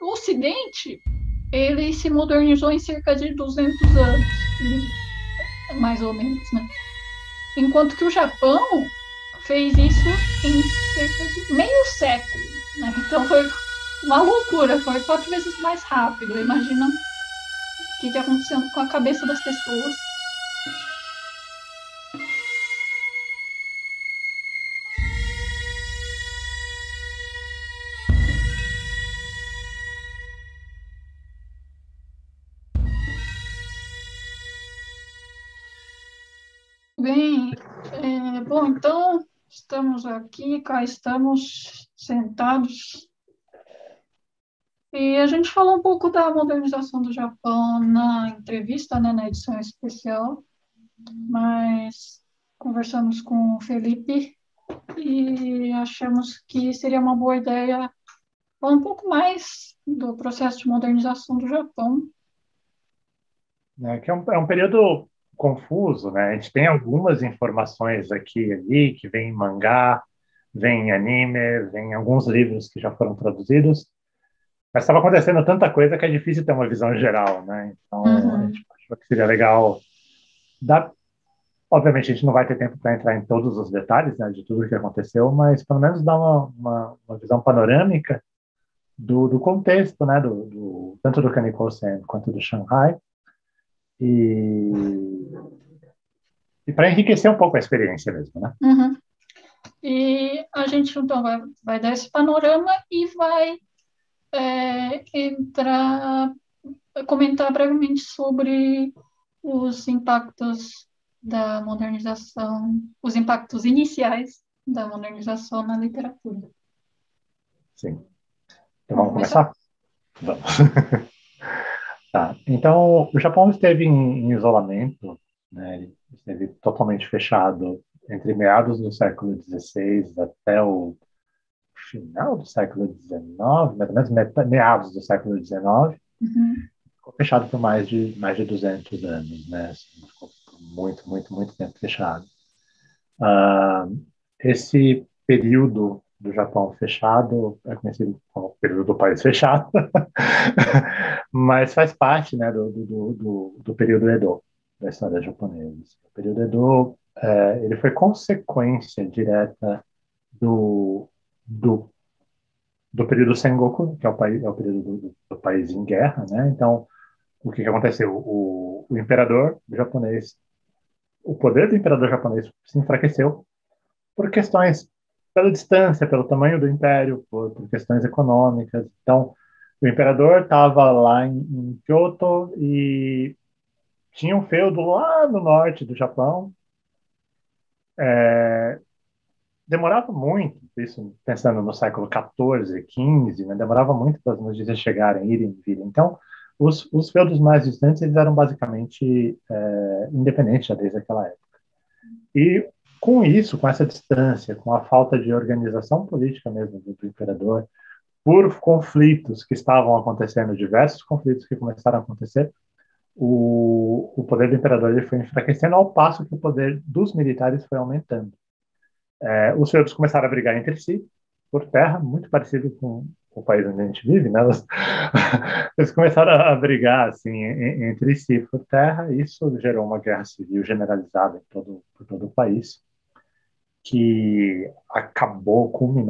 o Ocidente, ele se modernizou em cerca de 200 anos, mais ou menos, né? Enquanto que o Japão fez isso em cerca de meio século, né? Então foi uma loucura, foi 4 vezes mais rápido. Imagina o que está acontecendo com a cabeça das pessoas. Bem, bom, então estamos aqui, cá estamos sentados. E a gente falou um pouco da modernização do Japão na entrevista, né, na edição especial, mas conversamos com o Felipe e achamos que seria uma boa ideia falar um pouco mais do processo de modernização do Japão. Né, que é um período confuso, né? A gente tem algumas informações aqui e ali, que vem em mangá, vem em anime, vem em alguns livros que já foram traduzidos, mas estava acontecendo tanta coisa que é difícil ter uma visão geral, né? Então, a Uhum. gente achou que seria legal dar... Obviamente, a gente não vai ter tempo para entrar em todos os detalhes, né, de tudo o que aconteceu, mas pelo menos dar uma visão panorâmica do contexto, né, tanto do Kanikosen quanto do Shanghai, e para enriquecer um pouco a experiência mesmo, né? Uhum. E a gente então vai dar esse panorama e vai entrar, comentar brevemente sobre os impactos da modernização, os impactos iniciais da modernização na literatura. Sim. Então Vamos vamos começar? começar? Vamos. Tá. Então, o Japão esteve em isolamento, né? Ele esteve totalmente fechado entre meados do século XVI até o final do século XIX, mais ou menos meados do século XIX. Uhum. Ficou fechado por mais de 200 anos, né? Assim, ficou muito, muito, muito tempo fechado. Ah, esse período do Japão fechado é conhecido como período do país fechado, mas faz parte, né, do período Edo, da história japonesa. O período Edo, ele foi consequência direta do, do, do período Sengoku, que é o período do país em guerra, né? Então, o que aconteceu? O imperador japonês, o poder do imperador japonês se enfraqueceu por questões pela distância, pelo tamanho do império, por questões econômicas. Então, o imperador estava lá em Kyoto e tinha um feudo lá no norte do Japão. Demorava muito, isso pensando no século XIV, XV, né? Demorava muito para as notícias chegarem, irem e virem. Então, os feudos mais distantes eles eram basicamente independentes já desde aquela época. E com isso, com essa distância, com a falta de organização política mesmo do imperador, por conflitos que estavam acontecendo, diversos conflitos que começaram a acontecer, o poder do imperador ele foi enfraquecendo ao passo que o poder dos militares foi aumentando. Os feudos começaram a brigar entre si por terra, muito parecido com o país onde a gente vive, né? Eles começaram a brigar assim entre si por terra, e isso gerou uma guerra civil generalizada por todo o país, que acabou,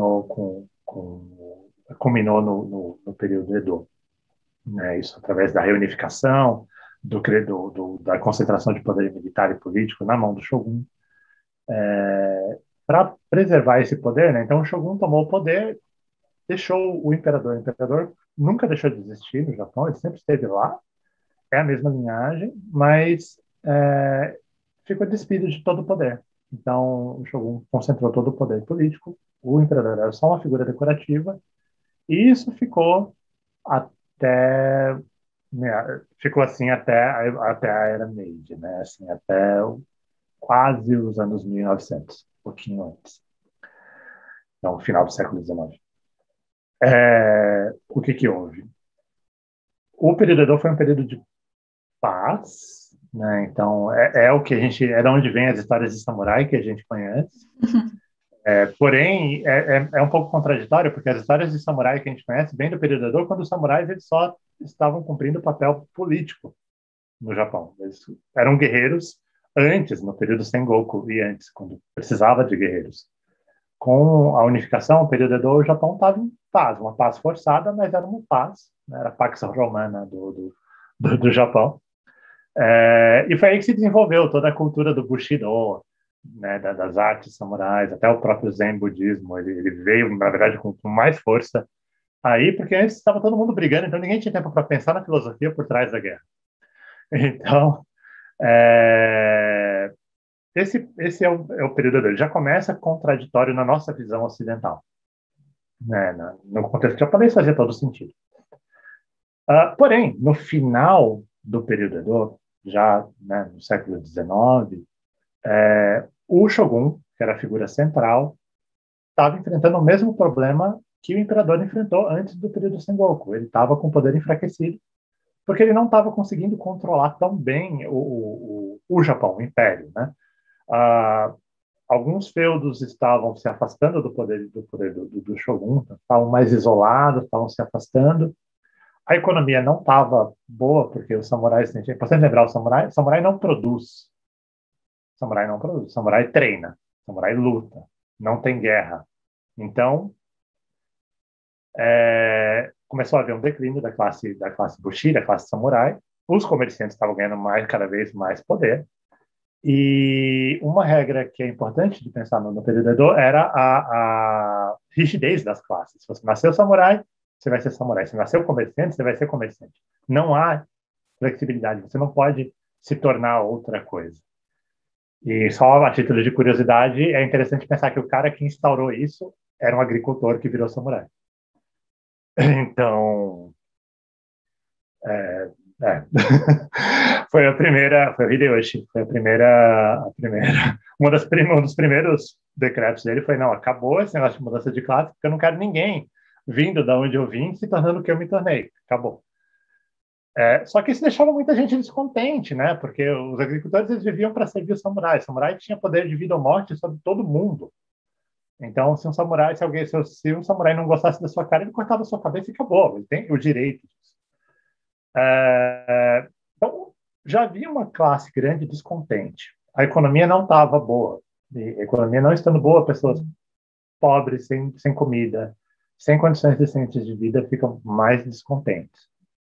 culminou no período Edo, né? Isso através da reunificação, da concentração de poder militar e político na mão do Shogun, para preservar esse poder, né? Então o Shogun tomou o poder, deixou o imperador. O imperador nunca deixou de existir no Japão, ele sempre esteve lá, é a mesma linhagem, mas ficou despido de todo o poder. Então o Shogun concentrou todo o poder político, o imperador era só uma figura decorativa, e isso até ficou assim até a era Meiji, né? Assim, até quase os anos 1900, um pouquinho antes. Então, final do século XIX. O que houve? O período Edo foi um período de paz, né? Então, é o que a gente, é de onde vem as histórias de samurai que a gente conhece. Porém, é um pouco contraditório, porque as histórias de samurai que a gente conhece vêm do período Edo, quando os samurais eles só estavam cumprindo papel político no Japão. Eles eram guerreiros antes, no período Sengoku e antes, quando precisava de guerreiros. Com a unificação, o período Edo, o Japão estava em paz, uma paz forçada, mas era uma paz, né? Era a Pax Romana do Japão. E foi aí que se desenvolveu toda a cultura do Bushido, né, das artes samurais, até o próprio Zen budismo, ele veio, na verdade, com mais força aí, porque antes estava todo mundo brigando, então ninguém tinha tempo para pensar na filosofia por trás da guerra. Então, é, esse é o período dele. Já começa contraditório na nossa visão ocidental. Né? No contexto japonês fazia todo sentido. Porém, no final do período Edo, já, né, no século XIX, o Shogun, que era a figura central, estava enfrentando o mesmo problema que o imperador enfrentou antes do período Sengoku. Ele estava com o poder enfraquecido, porque ele não estava conseguindo controlar tão bem o Japão, o Império. Né? Alguns feudos estavam se afastando do poder do Shogun, estavam mais isolados, estavam se afastando. A economia não estava boa, porque os samurais, é importante lembrar, o samurai não produz. O samurai não produz, o samurai treina, o samurai luta, não tem guerra. Então, começou a haver um declínio da classe Bushi, da classe samurai. Os comerciantes estavam ganhando cada vez mais poder. E uma regra que é importante de pensar no período Edo era a rigidez das classes. Se você nasceu samurai, você vai ser samurai. Se nasceu comerciante, você vai ser comerciante. Não há flexibilidade. Você não pode se tornar outra coisa. E só a título de curiosidade, é interessante pensar que o cara que instaurou isso era um agricultor que virou samurai. Então, é. Foi o Hideyoshi, foi um dos primeiros decretos dele foi, não, acabou esse negócio de mudança de classe, porque eu não quero ninguém vindo da onde eu vim se tornando o que eu me tornei, acabou. Só que isso deixava muita gente descontente, né, porque os agricultores eles viviam para servir os samurais, o samurai tinha poder de vida ou morte sobre todo mundo. Então, se um samurai não gostasse da sua cara, ele cortava a sua cabeça e acabou, ele tem o direito disso. Então, já havia uma classe grande descontente. A economia não estava boa. E a economia não estando boa, pessoas pobres, sem comida, sem condições decentes de vida, ficam mais descontentes.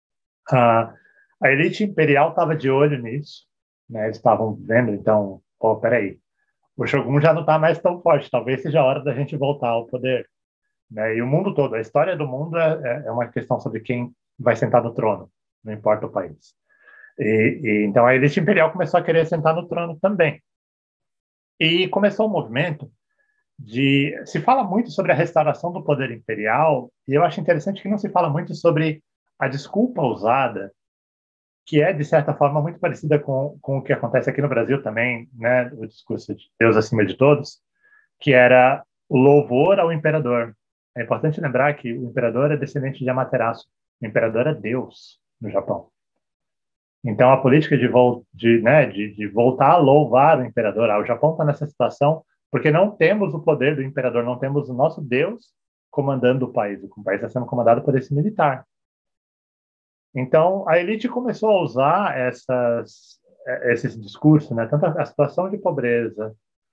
A elite imperial estava de olho nisso. Né? Eles estavam vendo, então, peraí, o Shogun já não está mais tão forte, talvez seja a hora da gente voltar ao poder. Né? E o mundo todo, a história do mundo é uma questão sobre quem vai sentar no trono, não importa o país. Então a elite imperial começou a querer sentar no trono também. E começou um movimento se fala muito sobre a restauração do poder imperial, e eu acho interessante que não se fala muito sobre a desculpa usada, que é, de certa forma, muito parecida com o que acontece aqui no Brasil também, né, o discurso de Deus acima de todos, que era o louvor ao imperador. É importante lembrar que o imperador é descendente de Amaterasu. O imperador é Deus no Japão. Então, a política de voltar a louvar o imperador. O Japão está nessa situação porque não temos o poder do imperador, não temos o nosso Deus comandando o país. O país está sendo comandado por esse militar. Então, a elite começou a usar esses discursos, né? Tanto a situação de pobreza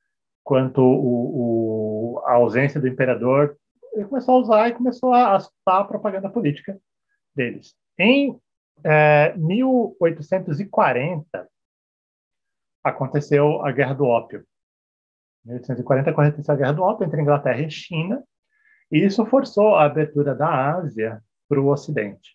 quanto a ausência do imperador. Ele começou a usar e começou a assustar a propaganda política deles. Em 1840, aconteceu a Guerra do Ópio. Em 1840 aconteceu a Guerra do Ópio entre Inglaterra e China, e isso forçou a abertura da Ásia para o Ocidente.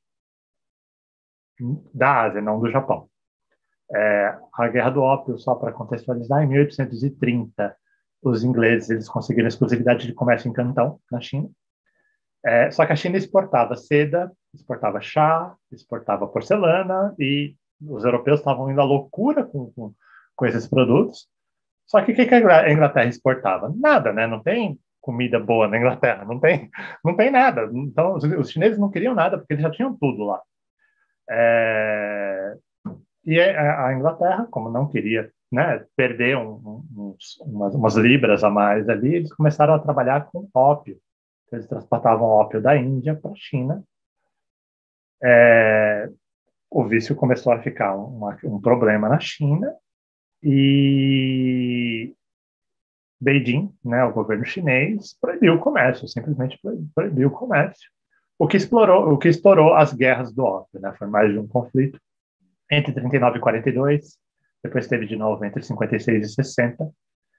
Da Ásia, não do Japão. A Guerra do Ópio, só para contextualizar, em 1830, os ingleses eles conseguiram exclusividade de comércio em Cantão, na China. Só que a China exportava seda, exportava chá, exportava porcelana, e os europeus estavam indo à loucura com esses produtos. Só que o que a Inglaterra exportava? Nada, né? Não tem comida boa na Inglaterra, não tem nada. Então, os chineses não queriam nada, porque eles já tinham tudo lá. E a Inglaterra, como não queria né, perder umas libras a mais ali, eles começaram a trabalhar com ópio. Então, eles transportavam ópio da Índia para a China. O vício começou a ficar um problema na China e Beijing, né, o governo chinês, proibiu o comércio, simplesmente proibiu o comércio. O que estourou as guerras do ópio, né? Foi mais de um conflito entre 39 e 42, depois teve de novo entre 56 e 60.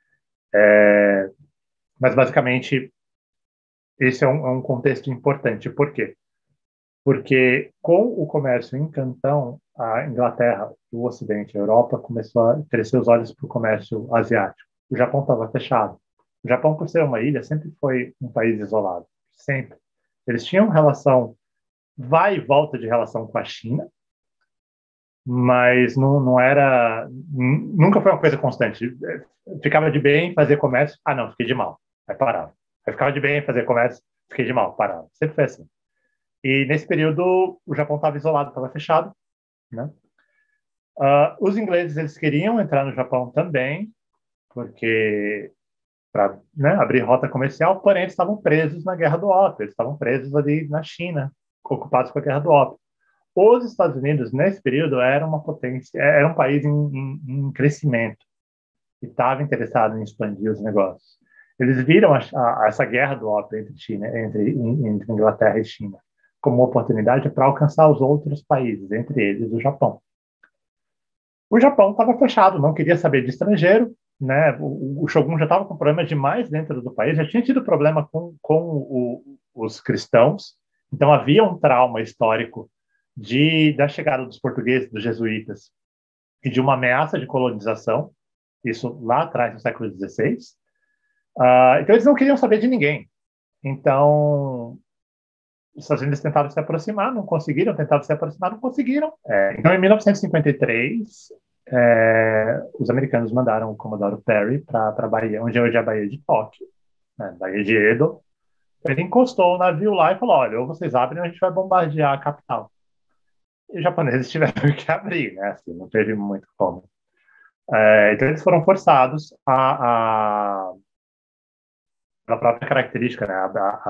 Mas, basicamente, esse é um contexto importante. Por quê? Porque, com o comércio em Cantão, a Inglaterra, o Ocidente, a Europa, começou a crescer os olhos para o comércio asiático. O Japão estava fechado. O Japão, por ser uma ilha, sempre foi um país isolado. Sempre. Eles tinham relação, vai e volta de relação com a China, mas não era, nunca foi uma coisa constante. Ficava de bem fazer comércio, não, fiquei de mal, aí parava. Aí ficava de bem fazer comércio, fiquei de mal, parava. Sempre foi assim. E nesse período o Japão estava isolado, estava fechado, né? Os ingleses eles queriam entrar no Japão também, porque para, né, abrir rota comercial, porém eles estavam presos na Guerra do Ópio, eles estavam presos ali na China, ocupados com a Guerra do Ópio. Os Estados Unidos, nesse período, era uma potência, era um país em crescimento e estava interessado em expandir os negócios. Eles viram essa guerra do ópio entre Inglaterra e China como uma oportunidade para alcançar os outros países, entre eles o Japão. O Japão estava fechado, não queria saber de estrangeiro, né? O Shogun já estava com problemas demais dentro do país, já tinha tido problema com os cristãos, então havia um trauma histórico da chegada dos portugueses, dos jesuítas, e de uma ameaça de colonização, isso lá atrás, no século XVI. Então, eles não queriam saber de ninguém. Então, os Estados Unidos tentaram se aproximar, não conseguiram, tentaram se aproximar, não conseguiram. Então, em 1953, os americanos mandaram o Comodoro Perry para a Bahia, onde é hoje a Baía de Tóquio, né, Baía de Edo. Ele encostou o navio lá e falou, olha, ou vocês abrem ou a gente vai bombardear a capital. E os japoneses tiveram que abrir, né? Assim, não teve muito como. Então, eles foram forçados pela própria característica, né?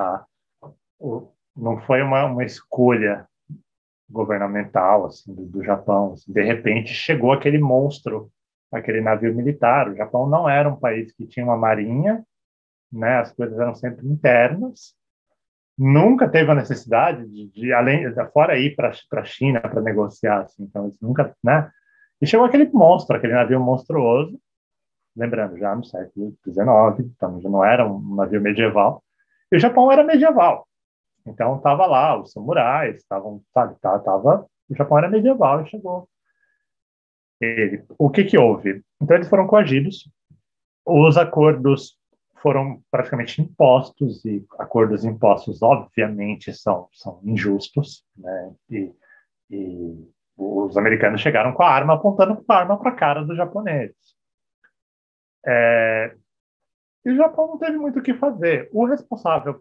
Não foi uma escolha governamental assim, do Japão. Assim, de repente, chegou aquele monstro, aquele navio militar. O Japão não era um país que tinha uma marinha, né? As coisas eram sempre internas. Nunca teve a necessidade fora ir para a China para negociar, assim, então eles nunca, né? E chegou aquele monstro, aquele navio monstruoso, lembrando, já no século XIX, então já não era um navio medieval, e o Japão era medieval, então estava lá, os samurais, estavam, sabe, o Japão era medieval e chegou ele. O que houve? Então eles foram coagidos, os acordos foram praticamente impostos, e acordos impostos, obviamente, são injustos, né? E os americanos chegaram com a arma, apontando a arma para a cara dos japoneses. E o Japão não teve muito o que fazer. O responsável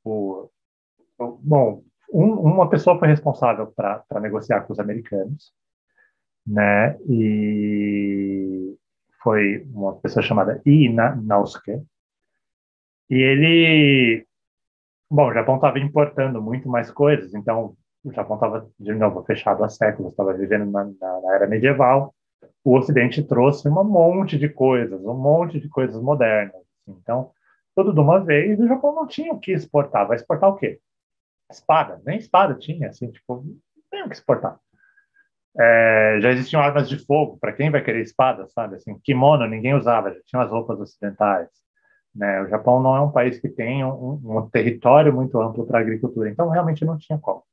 bom, uma pessoa foi responsável para negociar com os americanos, né? E foi uma pessoa chamada Ii Naosuke. E ele, bom, o Japão estava importando muito mais coisas, então o Japão estava, de novo, fechado há séculos, estava vivendo na era medieval. O Ocidente trouxe um monte de coisas modernas. Assim. Então, tudo de uma vez, o Japão não tinha o que exportar. Vai exportar o quê? Espada. Nem espada tinha, assim, tipo, não tem o que exportar. Já existiam armas de fogo, para quem vai querer espada, sabe? Assim, kimono ninguém usava, já tinham as roupas ocidentais. Né? O Japão não é um país que tem um território muito amplo para a agricultura, então realmente não tinha como.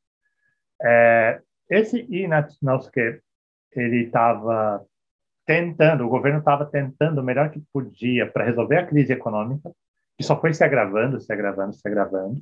Esse Inosuke, ele estava tentando, o governo estava tentando o melhor que podia para resolver a crise econômica, que só foi se agravando, se agravando, se agravando.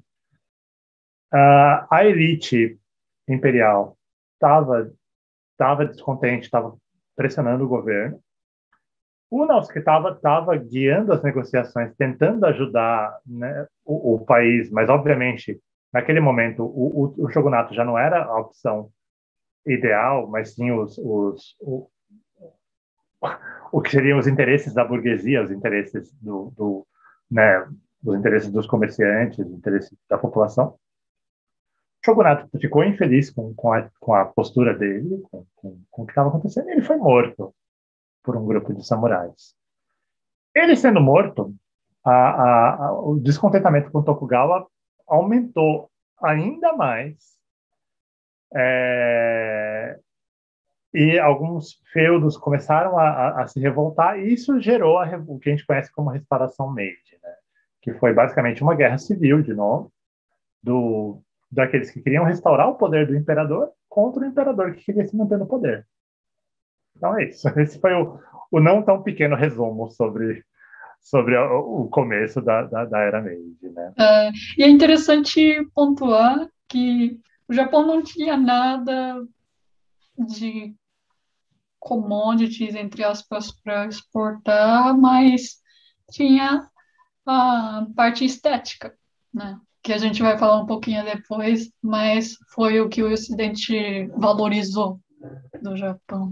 A elite imperial estava descontente, estava pressionando o governo. O Nausicaa estava guiando as negociações, tentando ajudar, né, o país, mas, obviamente, naquele momento, o shogunato já não era a opção ideal, mas sim o que seriam os interesses da burguesia, os interesses né, os interesses dos comerciantes, os interesses da população. O shogunato ficou infeliz com a postura dele, com o que estava acontecendo, e ele foi morto por um grupo de samurais. Ele sendo morto, o descontentamento com Tokugawa aumentou ainda mais, é, e alguns feudos começaram a se revoltar, e isso gerou o que a gente conhece como restauração Meiji, né? Que foi basicamente uma guerra civil, de novo, daqueles que queriam restaurar o poder do imperador contra o imperador que queria se manter no poder. Então é isso. Esse foi o não tão pequeno resumo sobre o começo da Era Meiji, né? E é interessante pontuar que o Japão não tinha nada de commodities, entre aspas, para exportar, mas tinha a parte estética, né? Que a gente vai falar um pouquinho depois, mas foi o que o Ocidente valorizou do Japão.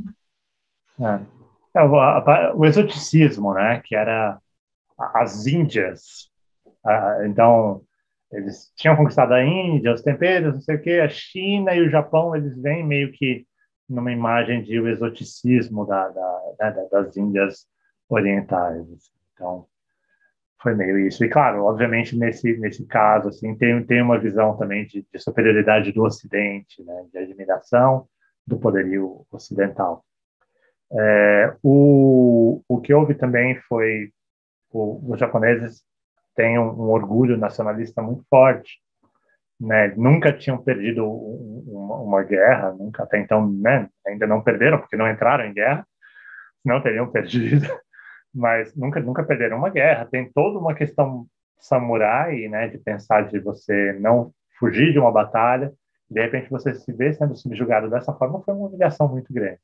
O exoticismo, né? Que era as Índias. Então, eles tinham conquistado a Índia, os temperos, não sei o quê, a China e o Japão, eles vêm meio que numa imagem de o exoticismo das Índias orientais. Então, foi meio isso. E, claro, obviamente, nesse caso, assim, tem uma visão também de superioridade do Ocidente, né, de admiração do poderio ocidental. O que houve também foi os japoneses têm um orgulho nacionalista muito forte, né? Nunca tinham perdido uma guerra, nunca até então, né? Ainda não perderam porque não entraram em guerra, não teriam perdido, mas nunca perderam uma guerra. Tem toda uma questão samurai, né? De pensar de você não fugir de uma batalha, de repente você se vê sendo subjugado dessa forma, foi uma humilhação muito grande.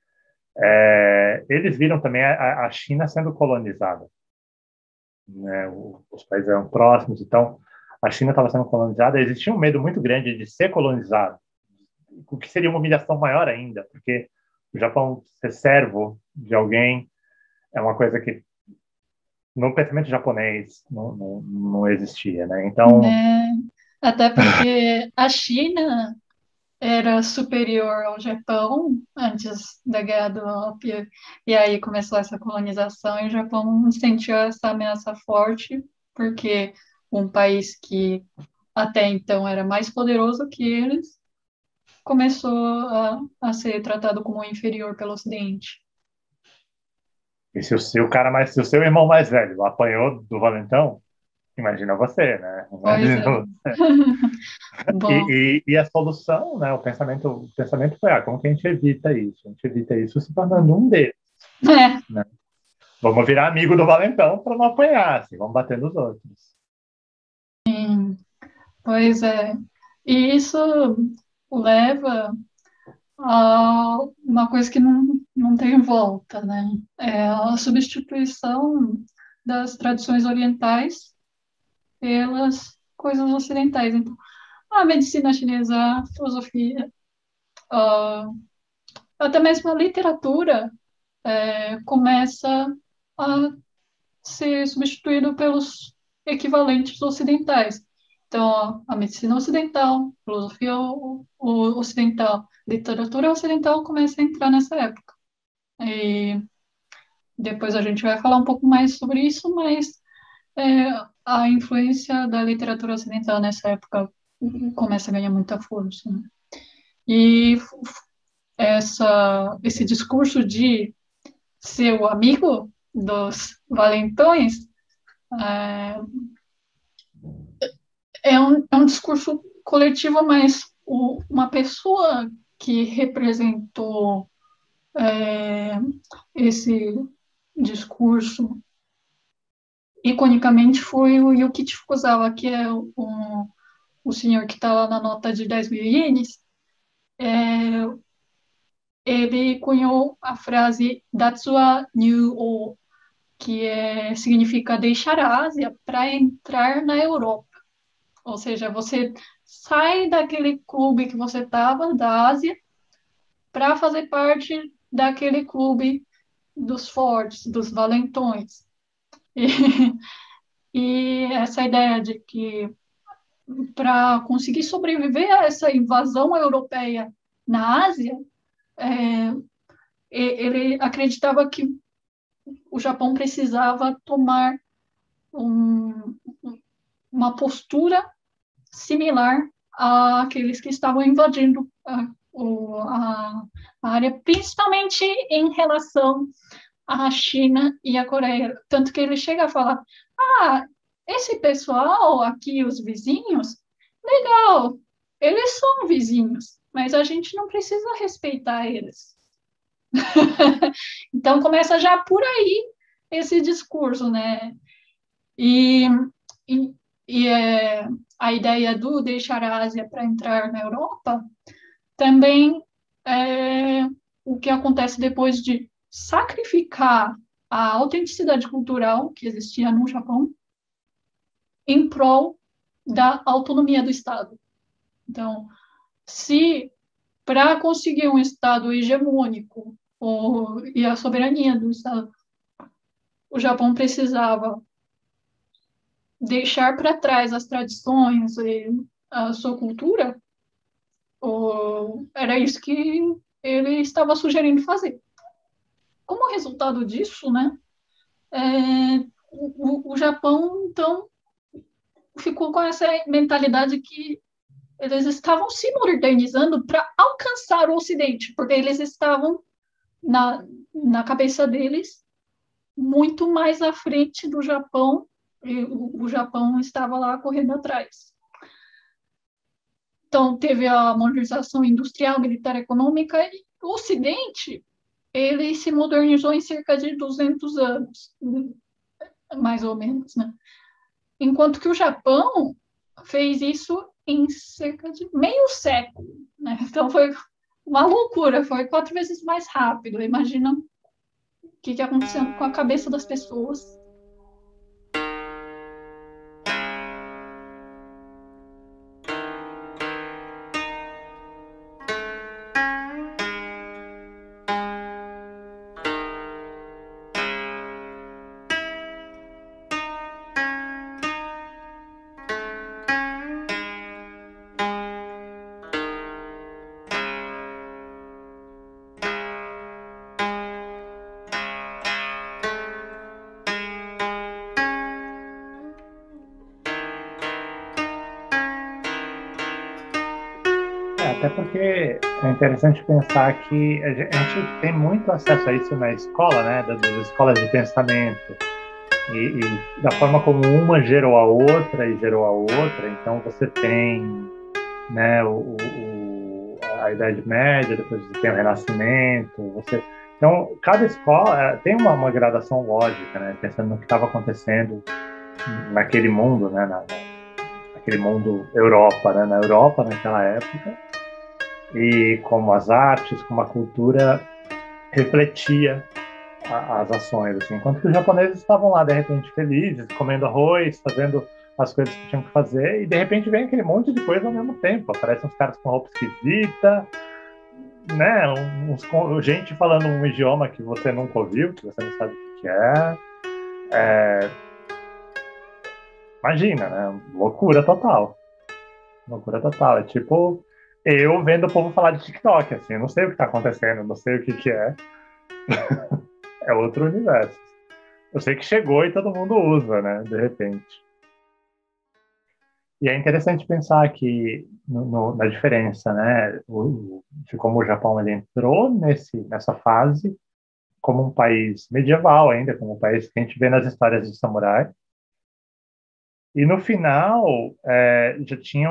Eles viram também a China sendo colonizada, né? Os países eram próximos, então a China estava sendo colonizada, existia um medo muito grande de ser colonizado, o que seria uma humilhação maior ainda, porque o Japão ser servo de alguém é uma coisa que no pensamento japonês não existia, né? Então, Né? Até porque a China era superior ao Japão antes da Guerra do Ópio, e aí começou essa colonização, e o Japão sentiu essa ameaça forte, porque um país que até então era mais poderoso que eles começou a ser tratado como inferior pelo Ocidente. e se o seu irmão mais velho apanhou do valentão, imagina você, né? Pois é. Imagina você. Bom, E a solução, né? O pensamento foi, como que a gente evita isso? A gente evita isso se tornando um deles, é, né? Vamos virar amigo do valentão para não apanhar, assim, vamos bater nos outros. pois é. E isso leva a uma coisa que não tem volta, né? É a substituição das tradições orientais pelas coisas ocidentais. Então, a medicina chinesa, a filosofia, a, até mesmo a literatura começa a ser substituído pelos equivalentes ocidentais. Então, a medicina ocidental, filosofia ocidental, literatura ocidental começa a entrar nessa época. E depois a gente vai falar um pouco mais sobre isso, mas é, a influência da literatura ocidental nessa época começa a ganhar muita força, né? E esse discurso de ser o amigo dos valentões é, é um discurso coletivo, mas uma pessoa que representou esse discurso iconicamente foi o Yukichi Fukuzawa, que é o senhor que está lá na nota de 10 mil ienes. Ele cunhou a frase Datsua Nyu-o, que significa deixar a Ásia para entrar na Europa. Ou seja, você sai daquele clube que você estava, da Ásia, para fazer parte daquele clube dos fortes, dos valentões. E, e essa ideia de que para conseguir sobreviver a essa invasão europeia na Ásia, é, ele acreditava que o Japão precisava tomar um, uma postura similar àqueles que estavam invadindo a área, principalmente em relação à China e à Coreia. Tanto que ele chega a falar: ah, esse pessoal aqui, os vizinhos, legal, eles são vizinhos, mas a gente não precisa respeitar eles. Então começa já por aí esse discurso, né? E, e, e a ideia do deixar a Ásia para entrar na Europa também é o que acontece depois de sacrificar a autenticidade cultural que existia no Japão em prol da autonomia do Estado. Então, se para conseguir um Estado hegemônico e a soberania do Estado, o Japão precisava deixar para trás as tradições e a sua cultura, era isso que ele estava sugerindo fazer. Como resultado disso, né, é, o Japão, então, ficou com essa mentalidade que eles estavam se modernizando para alcançar o Ocidente, porque eles estavam, na cabeça deles, muito mais à frente do Japão, e o Japão estava lá correndo atrás. Então, teve a modernização industrial, militar, econômica, e o Ocidente, ele se modernizou em cerca de 200 anos, mais ou menos, né? Enquanto que o Japão fez isso em cerca de meio século, né? Então, foi uma loucura, foi 4 vezes mais rápido. Imagina o que aconteceu com a cabeça das pessoas. Até porque é interessante pensar que a gente tem muito acesso a isso na escola, né, das escolas de pensamento, e da forma como uma gerou a outra e gerou a outra. Então você tem, né, a Idade Média, depois você tem o Renascimento, então cada escola tem uma gradação lógica, né, pensando no que estava acontecendo naquele mundo, né, naquele mundo Europa, né, na Europa naquela época, e como as artes, como a cultura refletia as ações, assim. Enquanto que os japoneses estavam lá, de repente, felizes, comendo arroz, fazendo as coisas que tinham que fazer, e de repente vem aquele monte de coisa ao mesmo tempo. Aparecem uns caras com roupa esquisita, né? Gente falando um idioma que você nunca ouviu, que você não sabe o que é. Imagina, né? Loucura total. Loucura total. É tipo eu vendo o povo falar de TikTok, assim. Eu não sei o que está acontecendo, não sei o que é. É outro universo. Eu sei que chegou e todo mundo usa, né? De repente. E é interessante pensar que na diferença, né, de como o Japão ele entrou nessa fase como um país medieval ainda, como um país que a gente vê nas histórias de samurai, e no final já tinha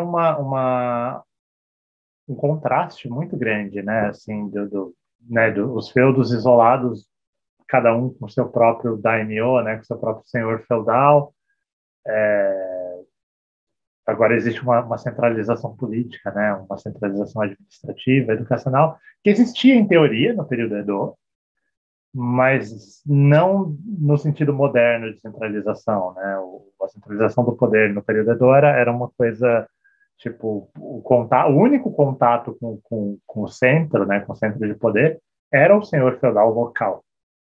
um contraste muito grande, né, assim, os feudos isolados, cada um com seu próprio daimyo, né, com seu próprio senhor feudal. Agora existe uma centralização política, né, uma centralização administrativa, educacional, que existia em teoria no período Edo, mas não no sentido moderno de centralização, né? A centralização do poder no período Edo era uma coisa tipo o único contato com o centro, né, com o centro de poder, era o senhor feudal local.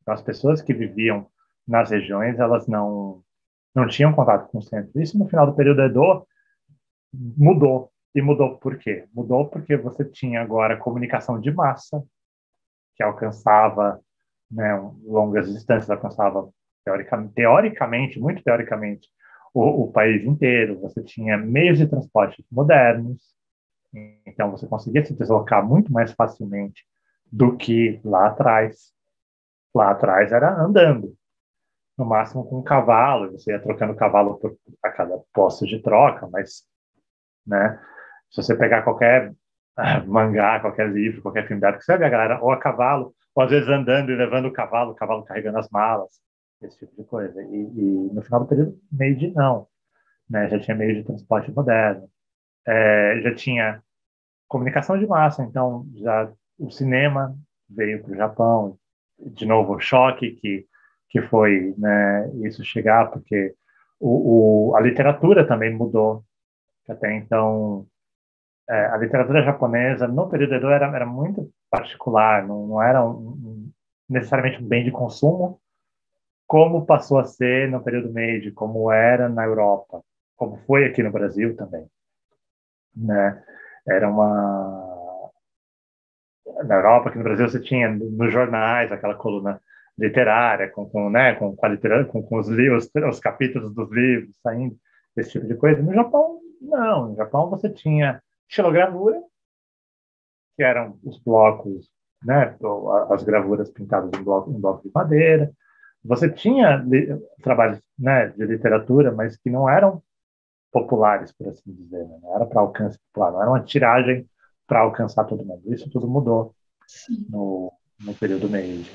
Então, as pessoas que viviam nas regiões, elas não tinham contato com o centro. Isso, no final do período Edo, mudou. E mudou por quê? Mudou porque você tinha agora comunicação de massa, que alcançava, né, longas distâncias, alcançava teoricamente, muito teoricamente, o país inteiro. Você tinha meios de transporte modernos, então você conseguia se deslocar muito mais facilmente do que lá atrás. Lá atrás era andando, no máximo com um cavalo, você ia trocando cavalo a cada posto de troca, mas, né, se você pegar qualquer mangá, qualquer livro, qualquer filme de arte, você vai ver a galera ou a cavalo, ou às vezes andando e levando o cavalo carregando as malas, esse tipo de coisa. E no final do período, Meiji não, né? Já tinha meio de transporte moderno, já tinha comunicação de massa, então já o cinema veio para o Japão, de novo o choque que foi, né, isso chegar, porque a literatura também mudou, que até então a literatura japonesa no período Edo era muito particular, não era necessariamente um bem de consumo, como passou a ser no período Meiji, como era na Europa, como foi aqui no Brasil também, né? Era uma Na Europa, aqui no Brasil você tinha nos jornais aquela coluna literária né, com os livros, os capítulos dos livros saindo, esse tipo de coisa. No Japão, não. No Japão você tinha xilogravura, que eram os blocos, né, as gravuras pintadas em bloco de madeira. Você tinha trabalhos, né, de literatura, mas que não eram populares, por assim dizer, né? Não era para alcance popular, não era uma tiragem para alcançar todo mundo. Isso tudo mudou Sim. no período Meiji.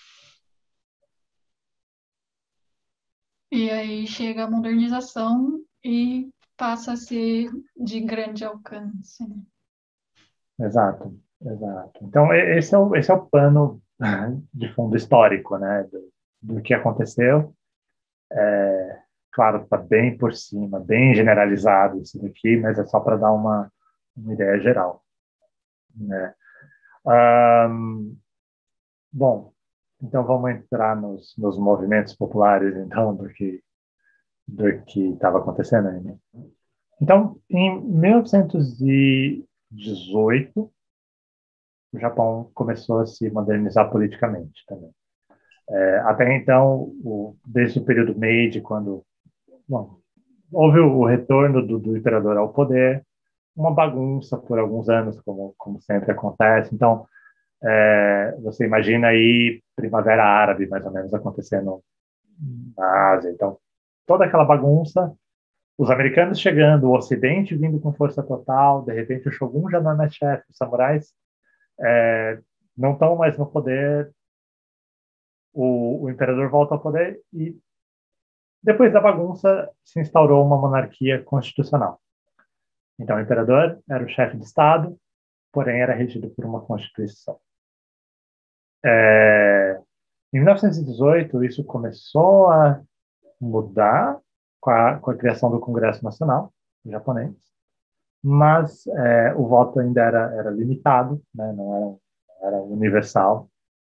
E aí chega a modernização e passa a ser de grande alcance, né? Exato, exato. Então, esse é o pano de fundo histórico, né, do que aconteceu. Claro, está bem por cima, bem generalizado isso daqui, mas é só para dar uma ideia geral, né? Ahn, bom, então vamos entrar nos movimentos populares, então, do que estava acontecendo aí, né? Então, em 1918, o Japão começou a se modernizar politicamente também. Até então, desde o período Meiji, quando bom, houve o retorno do imperador ao poder, uma bagunça por alguns anos, como sempre acontece. Então, você imagina aí Primavera Árabe, mais ou menos, acontecendo na Ásia. Então, toda aquela bagunça, os americanos chegando, o Ocidente vindo com força total, de repente o Shogun já não é mais chefe, os samurais não estão mais no poder, o imperador volta ao poder e depois da bagunça se instaurou uma monarquia constitucional. Então, o imperador era o chefe de Estado, porém era regido por uma constituição. Em 1918, isso começou a mudar com a criação do Congresso Nacional japonês, mas o voto ainda era limitado, né, não era universal.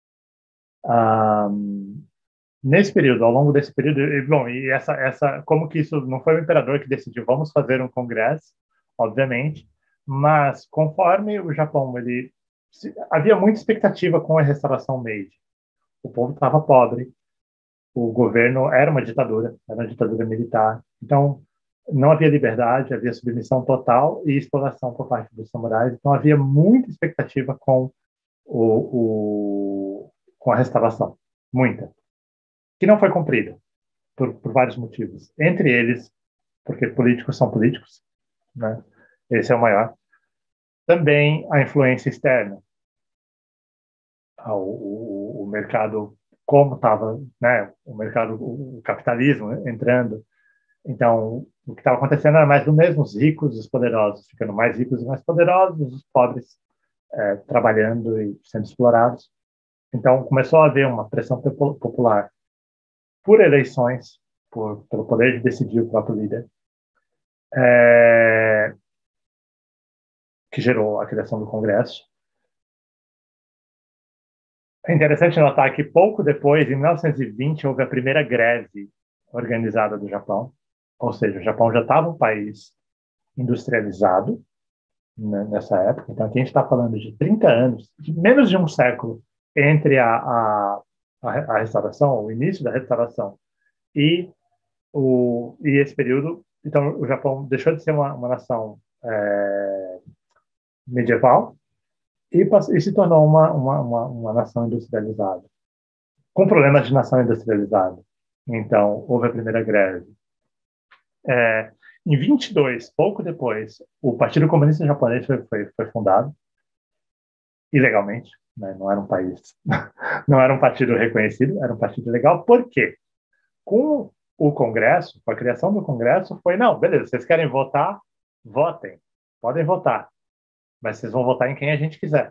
Nesse período, ao longo desse período, bom, e como que isso não foi o imperador que decidiu, vamos fazer um congresso, obviamente, mas conforme o Japão, havia muita expectativa com a restauração Meiji. O povo estava pobre, o governo era uma ditadura militar, então não havia liberdade, havia submissão total e exploração por parte dos samurais, então havia muita expectativa com a restauração, muita que não foi cumprida por vários motivos. Entre eles, porque políticos são políticos, né? Esse é o maior. Também a influência externa. O mercado, como estava, né? O mercado, o capitalismo entrando. Então, o que estava acontecendo era mais do mesmo, os ricos e os poderosos ficando mais ricos e mais poderosos, os pobres trabalhando e sendo explorados. Então, começou a haver uma pressão popular por eleições, pelo poder de decidir o próprio líder, que gerou a criação do Congresso. É interessante notar que pouco depois, em 1920, houve a primeira greve organizada do Japão, ou seja, o Japão já estava um país industrializado, né, nessa época. Então, aqui a gente está falando de 30 anos, menos de um século, entre a restauração, o início da restauração e, e esse período. Então, o Japão deixou de ser uma nação medieval e se tornou uma nação industrializada, com problemas de nação industrializada. Então, houve a primeira greve. Em 22, pouco depois, o Partido Comunista Japonês foi fundado, ilegalmente, né? Não era um país, não era um partido reconhecido, era um partido legal. Por quê? Com o Congresso, com a criação do Congresso, foi, não, beleza, vocês querem votar? Votem, podem votar, mas vocês vão votar em quem a gente quiser.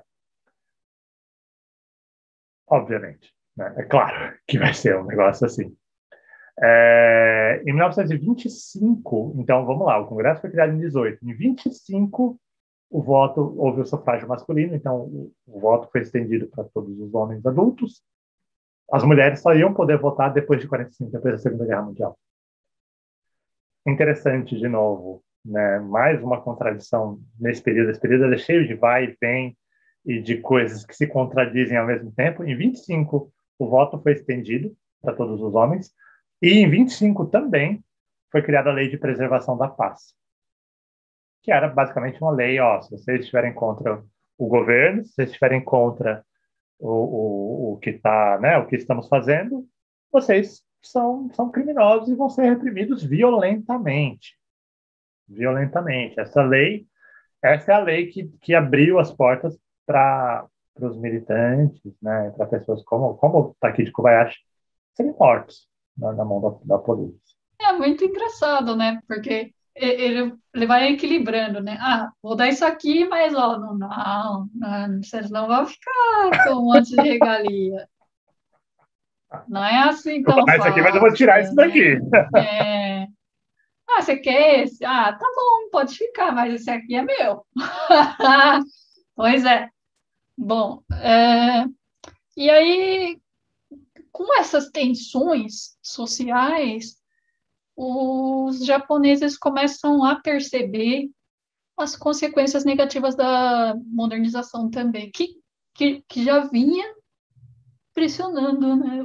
Obviamente, né? É claro que vai ser um negócio assim. Em 1925, então vamos lá, o Congresso foi criado em 18. Em 25, houve o sufrágio masculino, então o voto foi estendido para todos os homens adultos. As mulheres só iam poder votar depois de 45, depois da Segunda Guerra Mundial. Interessante, de novo, né? Mais uma contradição nesse período. Esse período é cheio de vai e vem e de coisas que se contradizem ao mesmo tempo. Em 25, o voto foi estendido para todos os homens. E em 25 também foi criada a Lei de Preservação da Paz, que era basicamente uma lei, se vocês estiverem contra o governo, se vocês estiverem contra o que tá, né, o que estamos fazendo, vocês são criminosos e vão ser reprimidos violentamente. Violentamente. Essa é a lei que abriu as portas para os militantes, né, para pessoas como o Takeshi Kobayashi serem mortos na mão da polícia. É muito engraçado, né? Porque ele vai equilibrando, né? Ah, vou dar isso aqui, mas ó, não, vocês não vão ficar com um monte de regalia. Não é assim Eu vou tão dar isso aqui, mas eu vou tirar fácil, isso né? daqui. É... Ah, você quer esse? Ah, tá bom, pode ficar, mas esse aqui é meu. Pois é. Bom, e aí, com essas tensões sociais, os japoneses começam a perceber as consequências negativas da modernização também, que já vinha pressionando, né,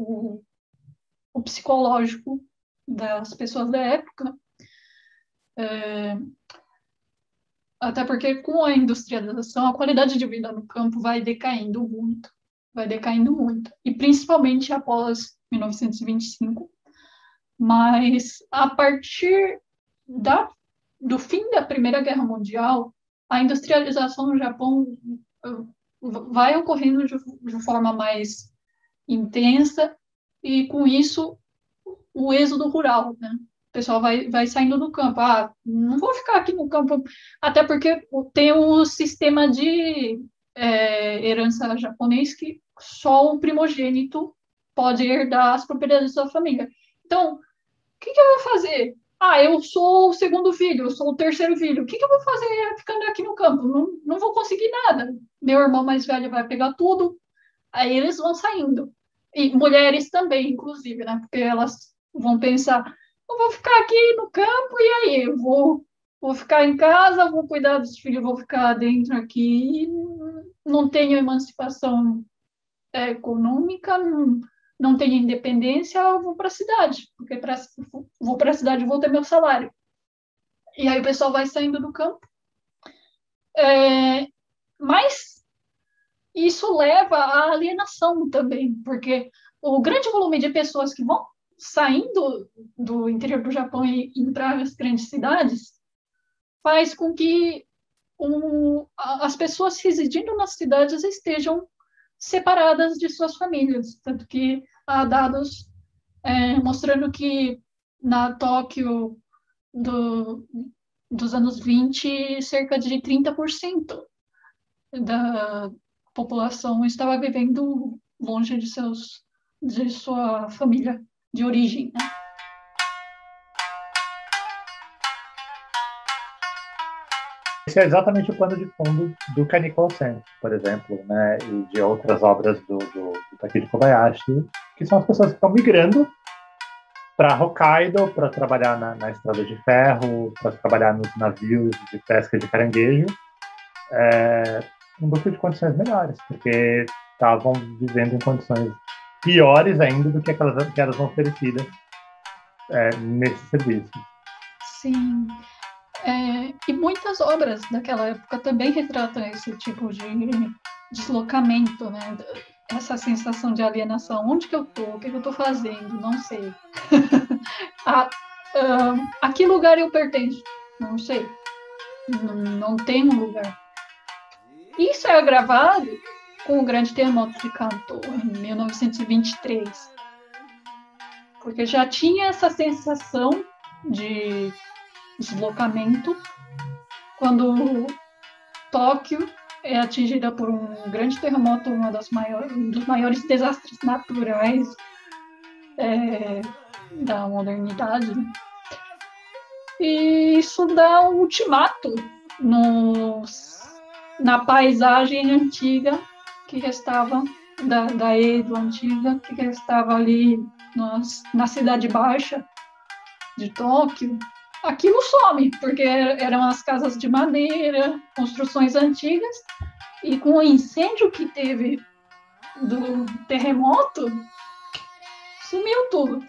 o psicológico das pessoas da época. Até porque com a industrialização, a qualidade de vida no campo vai decaindo muito, e principalmente após 1925. Mas a partir do fim da Primeira Guerra Mundial, a industrialização no Japão vai ocorrendo de forma mais intensa, e com isso o êxodo rural, né? O pessoal vai saindo do campo. Ah, não vou ficar aqui no campo, até porque tem o sistema de herança japonês que só o primogênito pode herdar as propriedades da família. Então, o que eu vou fazer? Ah, eu sou o segundo filho, eu sou o terceiro filho. O que eu vou fazer ficando aqui no campo? Não vou conseguir nada. Meu irmão mais velho vai pegar tudo, aí eles vão saindo. E mulheres também, inclusive, né? Porque elas vão pensar, eu vou ficar aqui no campo e aí? Vou ficar em casa, vou cuidar dos filhos, vou ficar dentro aqui. Não tenho emancipação econômica, não tenho independência, eu vou para a cidade, porque vou para a cidade e vou ter meu salário. E aí o pessoal vai saindo do campo. Mas isso leva à alienação também, porque o grande volume de pessoas que vão saindo do interior do Japão e indo para as grandes cidades faz com que as pessoas residindo nas cidades estejam separadas de suas famílias. Tanto que há dados mostrando que na Tóquio dos anos 20, cerca de 30% da população estava vivendo longe de sua família de origem, né? esse é exatamente o pano de fundo do Kaneko-sen, por exemplo, né, e de outras obras do Takeshi Kobayashi, que são as pessoas que estão migrando para Hokkaido para trabalhar na estrada de ferro, para trabalhar nos navios de pesca de caranguejo, em busca de condições melhores, porque estavam vivendo em condições piores ainda do que aquelas que eram oferecidas nesse serviço. Sim. E muitas obras daquela época também retratam esse tipo de deslocamento, né? Essa sensação de alienação. Onde que eu tô? O que eu tô fazendo? Não sei. A que lugar eu pertenço? Não sei. Não tem um lugar. Isso é agravado com o grande terremoto de Kanto, em 1923. Porque já tinha essa sensação de deslocamento quando Tóquio é atingida por um grande terremoto, um dos maiores desastres naturais da modernidade. E isso dá um ultimato na paisagem antiga que restava da Edo antiga, que restava ali na Cidade Baixa de Tóquio. Aquilo some, porque eram as casas de madeira, construções antigas, e com o incêndio que teve do terremoto, sumiu tudo.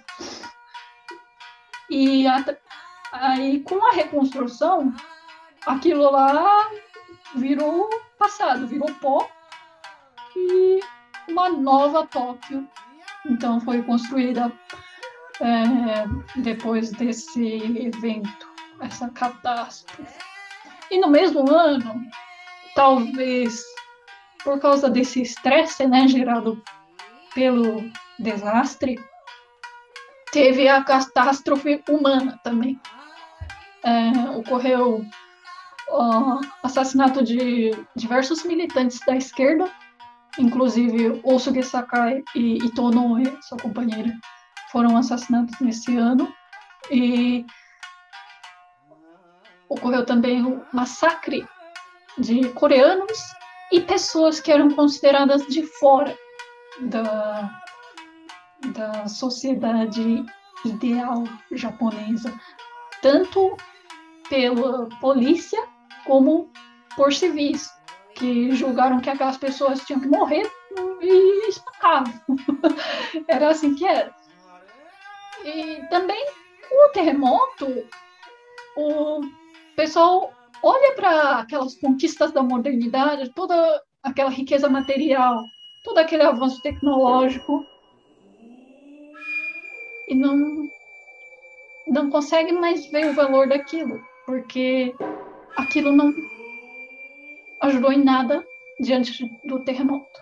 E aí, com a reconstrução, aquilo lá virou passado, virou pó, e uma nova Tóquio, então, foi construída depois desse evento, essa catástrofe. E no mesmo ano, talvez por causa desse estresse, né, gerado pelo desastre, teve a catástrofe humana também. Ocorreu o assassinato de diversos militantes da esquerda, inclusive Osuke Sakai e Ito Noe, sua companheira, foram assassinados nesse ano. E ocorreu também o massacre de coreanos e pessoas que eram consideradas de fora da sociedade ideal japonesa, tanto pela polícia como por civis, que julgaram que aquelas pessoas tinham que morrer e espancavam. Era assim que era. E também com o terremoto, o pessoal olha para aquelas conquistas da modernidade, toda aquela riqueza material, todo aquele avanço tecnológico, e não consegue mais ver o valor daquilo, porque aquilo não ajudou em nada diante do terremoto.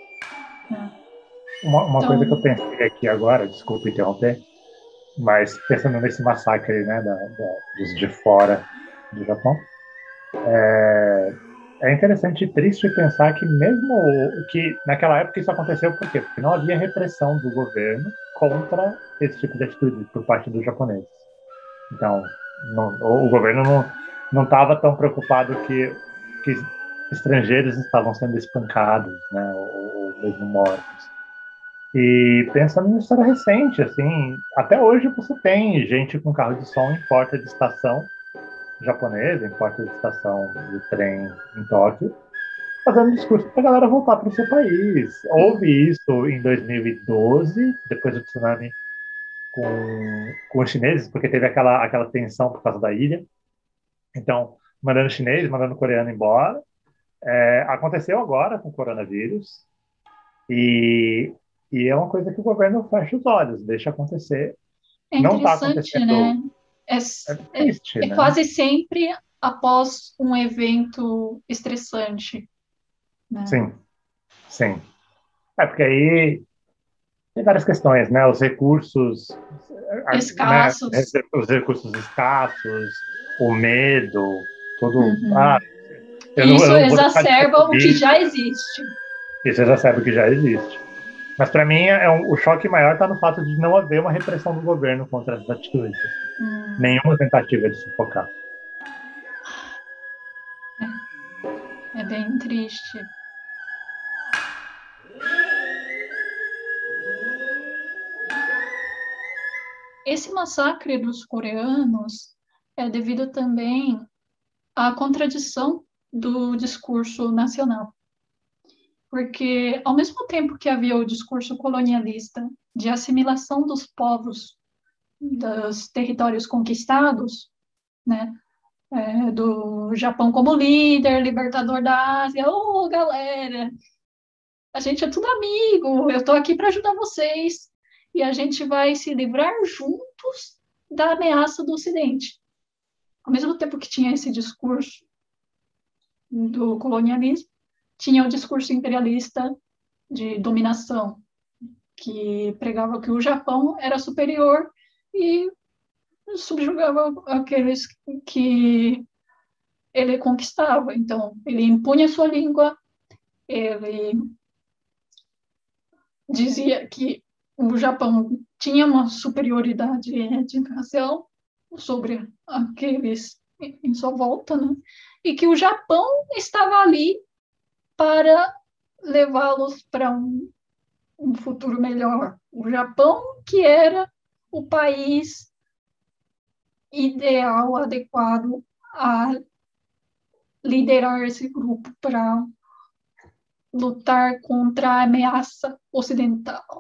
Uma coisa que eu pensei aqui agora, desculpa interromper, mas pensando nesse massacre, né, dos de fora do Japão, é interessante e triste pensar que mesmo que naquela época isso aconteceu por quê? Porque não havia repressão do governo contra esse tipo de atitude por parte dos japoneses. Então, o governo não estava tão preocupado que estrangeiros estavam sendo espancados, né, ou mesmo mortos. E pensando em história recente, assim, até hoje você tem gente com carro de som em porta de estação japonesa, em porta de estação de trem em Tóquio, fazendo discurso para a galera voltar para o seu país. Houve isso em 2012, depois do tsunami com os chineses, porque teve aquela tensão por causa da ilha. Então, mandando chinês, mandando coreano embora. Aconteceu agora com o coronavírus, e é uma coisa que o governo fecha os olhos, deixa acontecer. É Não está interessante, acontecendo. né? Triste, né? Quase sempre após um evento estressante, né? Sim, sim. Porque aí tem várias questões, né? Os recursos Escassos. Né? Os recursos escassos, o medo, todo. Uhum. Eu Isso não vou deixar de exacerba o que consumir. já existe. Isso já sabe o que já existe. Mas para mim o choque maior está no fato de não haver uma repressão do governo contra essas atitudes. Nenhuma tentativa de sufocar. bem triste. Esse massacre dos coreanos é devido também à contradição do discurso nacional. Porque, ao mesmo tempo que havia o discurso colonialista de assimilação dos povos dos territórios conquistados, né, do Japão como líder, libertador da Ásia, ô galera, a gente é tudo amigo, eu estou aqui para ajudar vocês, e a gente vai se livrar juntos da ameaça do Ocidente. Ao mesmo tempo que tinha esse discurso do colonialismo, tinha o discurso imperialista de dominação, que pregava que o Japão era superior e subjugava aqueles que ele conquistava. Então, ele impunha sua língua, ele dizia que o Japão tinha uma superioridade de nação sobre aqueles em sua volta, né? E que o Japão estava ali para levá-los para um futuro melhor. O Japão, que era o país ideal, adequado a liderar esse grupo para lutar contra a ameaça ocidental.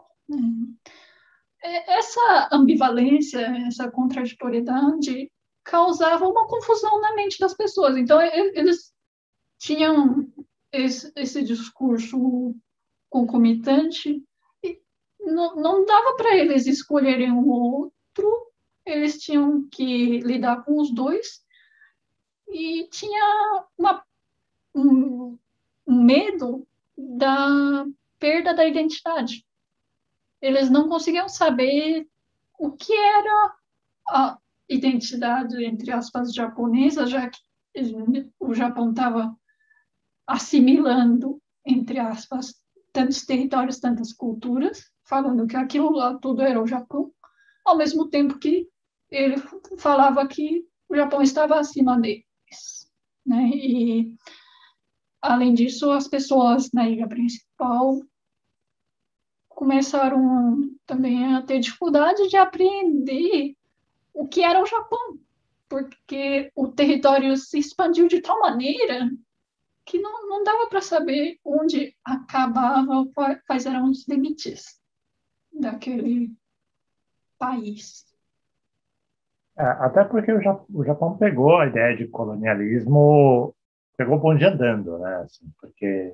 Essa ambivalência, essa contraditoriedade causava uma confusão na mente das pessoas. Então, eles tinham esse discurso concomitante e não dava para eles escolherem um outro, eles tinham que lidar com os dois e tinha um medo da perda da identidade. Eles não conseguiam saber o que era a identidade, entre aspas, japonesa, já que o Japão estava assimilando, entre aspas, tantos territórios, tantas culturas, falando que aquilo lá tudo era o Japão, ao mesmo tempo que ele falava que o Japão estava acima deles, né? E, além disso, as pessoas na ilha principal começaram também a ter dificuldade de apreender o que era o Japão, porque o território se expandiu de tal maneira que não dava para saber onde acabava, quais eram os limites daquele país. Até porque o Japão pegou a ideia de colonialismo, pegou o bonde andando, né? Assim, porque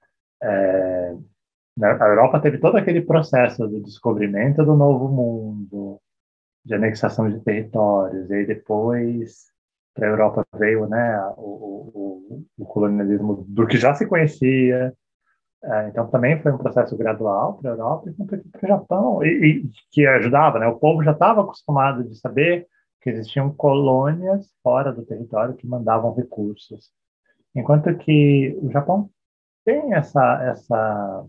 a Europa teve todo aquele processo de descobrimento do novo mundo, de anexação de territórios, e aí depois para a Europa veio, né, o colonialismo do que já se conhecia. Então também foi um processo gradual para a Europa e para o Japão, e que ajudava, né? O povo já estava acostumado de saber que existiam colônias fora do território que mandavam recursos, enquanto que o Japão tem essa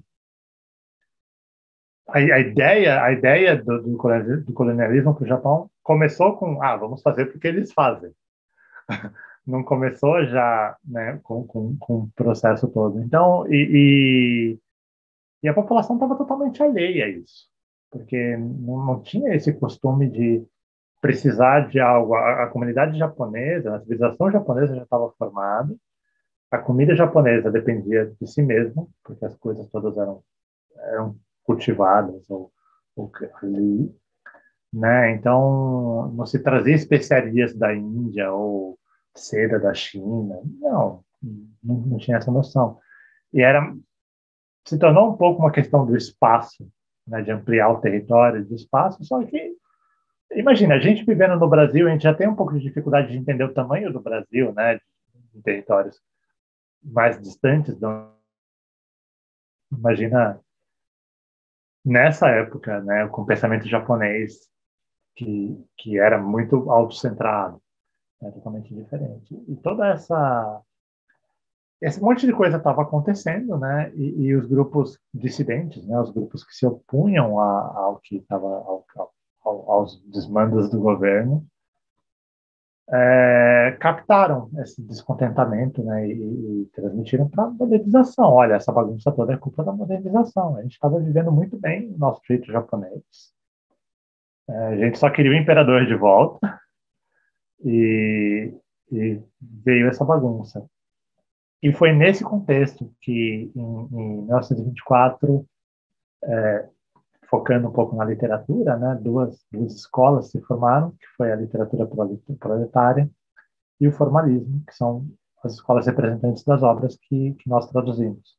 a ideia do colonialismo para o Japão começou com, vamos fazer porque eles fazem. Não começou já, né, com o processo todo. Então, e a população estava totalmente alheia a isso, porque não tinha esse costume de precisar de algo. A comunidade japonesa, a civilização japonesa já estava formada, a comida japonesa dependia de si mesma, porque as coisas todas eram cultivadas ou ali, né? Então, não se trazia especiarias da Índia ou seda da China, não tinha essa noção. E se tornou um pouco uma questão do espaço, né, de ampliar o território do espaço, só que, imagina, a gente vivendo no Brasil, a gente já tem um pouco de dificuldade de entender o tamanho do Brasil, né, de territórios mais distantes. Imagina nessa época, né, com o pensamento japonês, que era muito autocentrado, né, totalmente diferente. E toda esse monte de coisa estava acontecendo, né? E os grupos dissidentes, né? Os grupos que se opunham ao que estava aos desmandos do governo, captaram esse descontentamento, né, e transmitiram para a modernização. Olha, essa bagunça toda é culpa da modernização. A gente estava vivendo muito bem o nosso jeito japonês. A gente só queria o imperador de volta e, e veio essa bagunça. E foi nesse contexto que, em 1924, focando um pouco na literatura, né, duas escolas se formaram, que foi a literatura proletária e o formalismo, que são as escolas representantes das obras que nós traduzimos.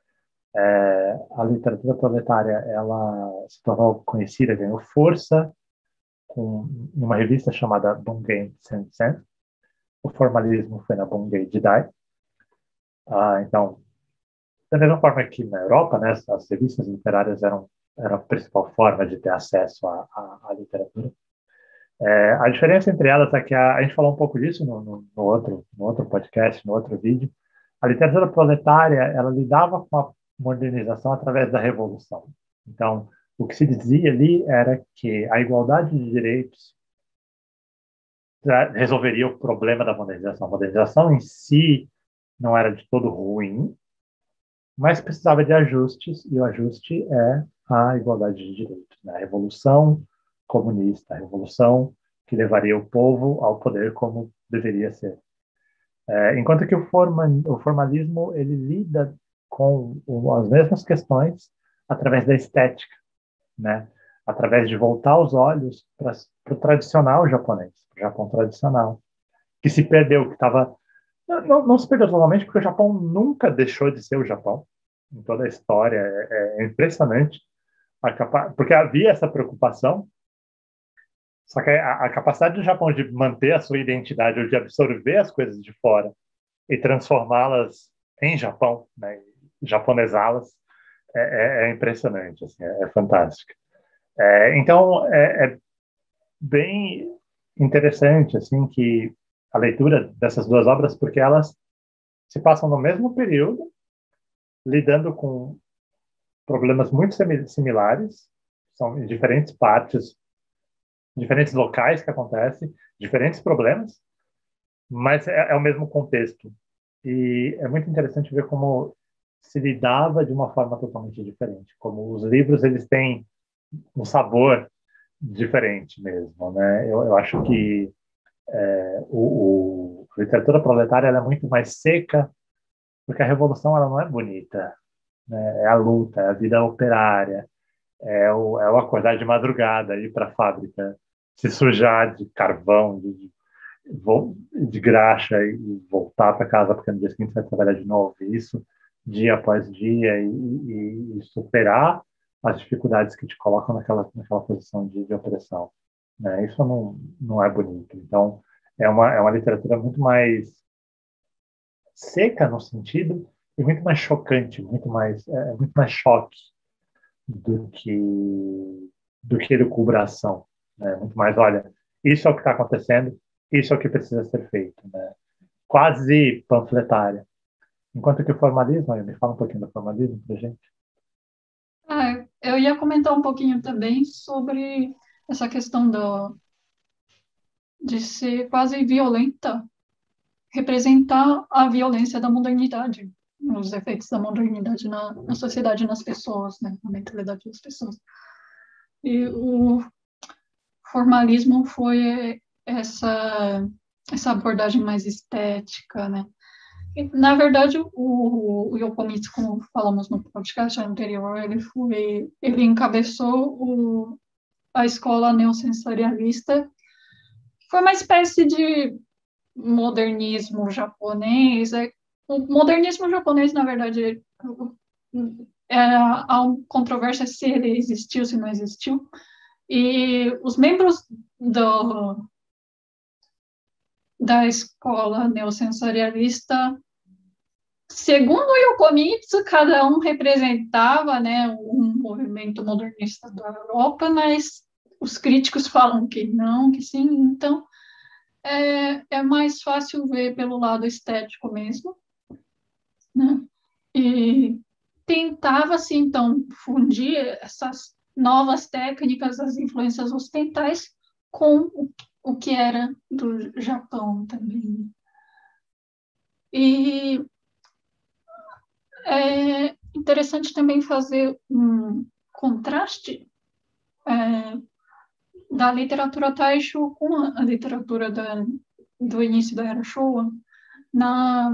A literatura proletária, ela se tornou conhecida, ganhou força em uma revista chamada Bungei Sensen. O formalismo foi na Bungei Jidai. Então, da mesma forma que na Europa, né, as revistas literárias eram a principal forma de ter acesso à literatura. A diferença entre elas é que a gente falou um pouco disso no outro podcast, no outro vídeo. A literatura proletária, ela lidava com a modernização através da revolução. Então, o que se dizia ali era que a igualdade de direitos resolveria o problema da modernização. A modernização em si não era de todo ruim, mas precisava de ajustes, e o ajuste é a igualdade de direitos, né? A revolução comunista, a revolução que levaria o povo ao poder como deveria ser. Enquanto que o formalismo ele lida com as mesmas questões através da estética, né? Através de voltar os olhos para o tradicional japonês, o Japão tradicional, que se perdeu, que estava não se perdeu totalmente, porque o Japão nunca deixou de ser o Japão em toda a história. É impressionante, porque havia essa preocupação, só que a capacidade do Japão de manter a sua identidade, ou de absorver as coisas de fora e transformá-las em Japão, né, japonesá-las, é impressionante, assim, é fantástico. Então, é bem interessante assim que a leitura dessas duas obras, porque elas se passam no mesmo período, lidando com problemas muito similares, são em diferentes partes, diferentes locais que acontecem, diferentes problemas, mas é o mesmo contexto. E é muito interessante ver como se lidava de uma forma totalmente diferente, como os livros eles têm um sabor diferente mesmo, né? Eu acho que a literatura proletária ela é muito mais seca, porque a revolução ela não é bonita, né? É a luta, é a vida operária, é o acordar de madrugada, ir para a fábrica, se sujar de carvão, de graxa e voltar para casa porque no dia seguinte vai trabalhar de novo. Isso dia após dia e superar as dificuldades que te colocam naquela posição de opressão, né? Isso não é bonito. Então, é uma literatura muito mais seca no sentido e muito mais chocante, muito mais choque do que elucubração, né? Muito mais, olha, isso é o que está acontecendo, isso é o que precisa ser feito, né? Quase panfletária. Enquanto que o formalismo, aí, me fala um pouquinho do formalismo pra gente. Eu ia comentar um pouquinho também sobre essa questão de ser quase violenta, representar a violência da modernidade, os efeitos da modernidade na sociedade, nas pessoas, né, na mentalidade das pessoas. E o formalismo foi essa abordagem mais estética, né? E, na verdade, o Yokomitsu, como falamos no podcast anterior, ele encabeçou a escola neossensorialista, foi uma espécie de modernismo japonês. O modernismo japonês, na verdade, há controvérsia se ele existiu, se não existiu. E os membros da escola neossensorialista, segundo o Yokomitsu, cada um representava, né, um movimento modernista da Europa, mas os críticos falam que não, que sim. Então, é mais fácil ver pelo lado estético mesmo, né? E tentava-se, então, fundir essas novas técnicas, as influências ocidentais, com o que era do Japão também. E é interessante também fazer um contraste da literatura Taisho com a literatura do início da Era Showa. Na,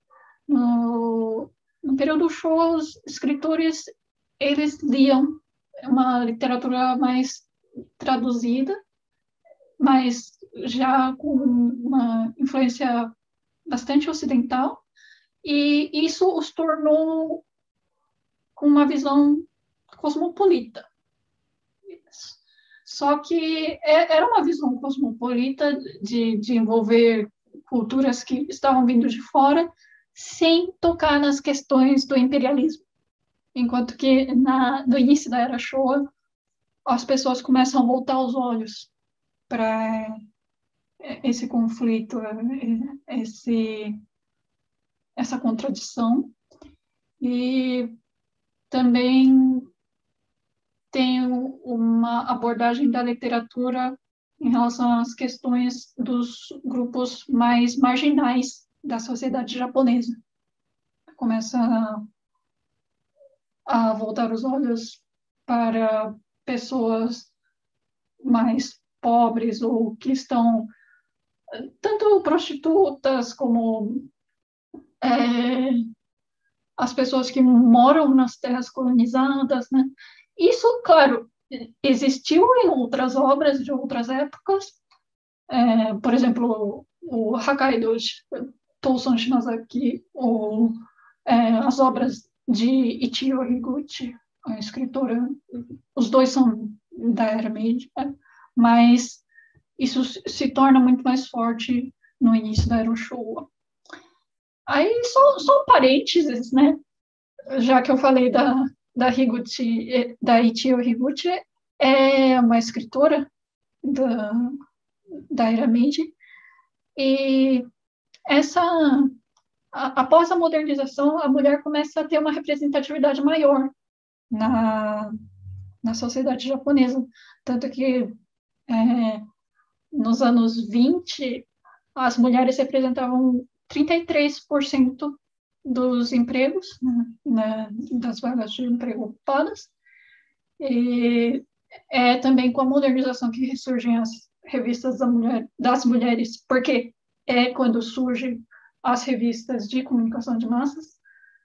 no período Showa, os escritores eles liam uma literatura mais traduzida, mas já com uma influência bastante ocidental, e isso os tornou com uma visão cosmopolita. Só que era uma visão cosmopolita de envolver culturas que estavam vindo de fora, sem tocar nas questões do imperialismo. Enquanto que no início da Era Showa, as pessoas começam a voltar os olhos para esse conflito, essa contradição. E também tem uma abordagem da literatura em relação às questões dos grupos mais marginais da sociedade japonesa. Começa a voltar os olhos para pessoas mais pobres ou que estão tanto prostitutas como as pessoas que moram nas terras colonizadas, né? Isso, claro, existiu em outras obras de outras épocas, por exemplo, o Hakaido Touson Shinazaki, ou as obras de Ichiro Higuchi, a escritora, os dois são da Era Meiji, mas isso se torna muito mais forte no início da Era Showa. Aí, só um parênteses, né? Já que eu falei da Higuchi, da Ichiro Higuchi, é uma escritora da Era Meiji, e após a modernização, a mulher começa a ter uma representatividade maior na sociedade japonesa. Tanto que nos anos 20, as mulheres representavam 33% dos empregos, das vagas de emprego ocupadas. E é também com a modernização que ressurgem as revistas das mulheres, porque é quando surgem as revistas de comunicação de massas.